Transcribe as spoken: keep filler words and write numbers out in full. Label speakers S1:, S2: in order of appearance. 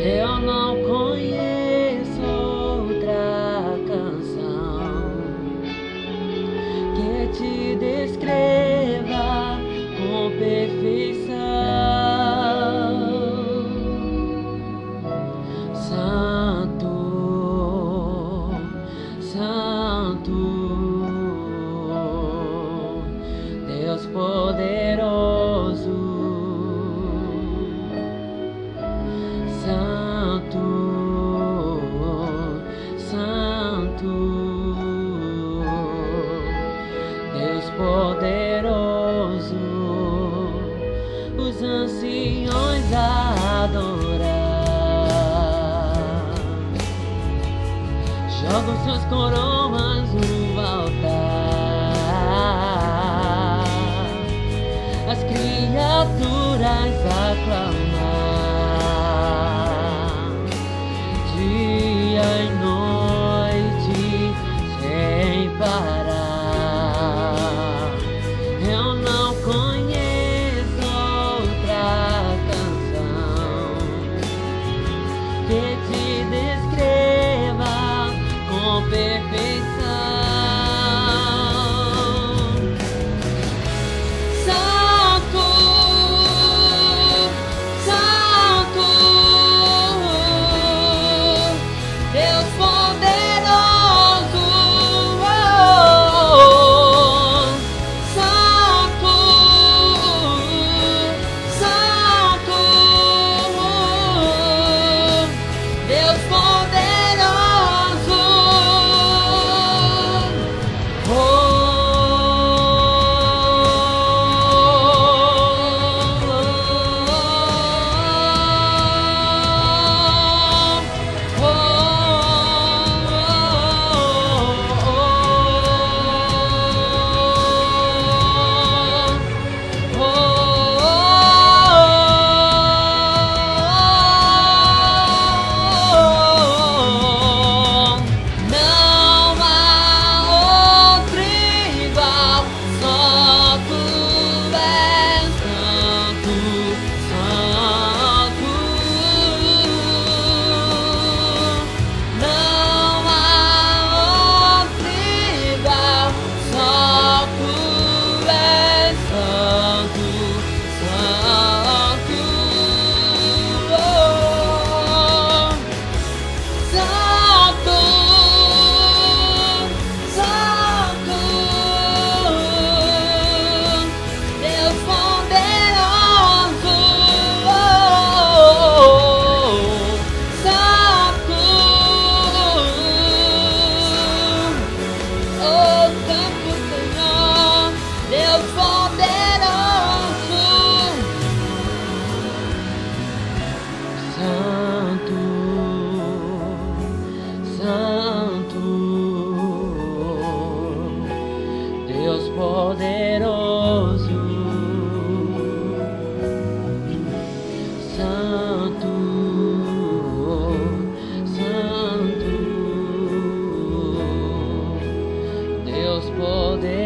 S1: Eu não conheço outra canção que te descreva com perfeição. Santo, Santo, Deus poderoso. Santo, Santo, Deus poderoso, os anciões a adorar, jogam suas coroas no altar, as criaturas aclamam dia e noite sem parar. Eu não conheço outra canção que te descreva com perfeição. Santo, Santo, Deus poderoso, oh, Santo, Santo, Deus poderoso, oh, não há outro igual, só tu és santo, santo. Não há outro igual, só tu és santo, santo. Oh, Santo, Santo, Deus poderoso, oh, Santo, oh, Santo Senhor, Deus poderoso, Santo, Santo, Deus poderoso, Santo, Santo, Deus poderoso.